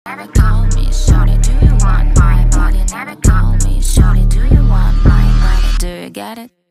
Never call me, shorty, do you want my body? Never call me, shorty, do you want my body? Do you get it?